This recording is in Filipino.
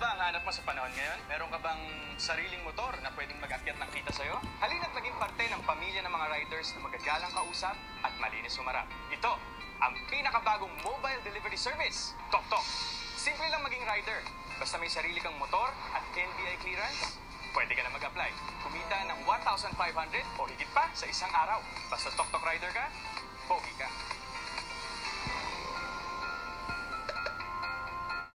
ba ang hanap mo sa panahon ngayon? Meron ka bang sariling motor na pwedeng mag-akyat ng kita sa'yo? Halina't maging parte ng pamilya ng mga riders na magagalang kausap at malinis humarap. Ito, ang pinakabagong mobile delivery service, TokTok. Simple lang maging rider. Basta may sarili kang motor at NBI clearance, pwede ka na mag-apply. Kumita ng 1,500 o higit pa sa isang araw. Basta TokTok rider ka, pogi ka.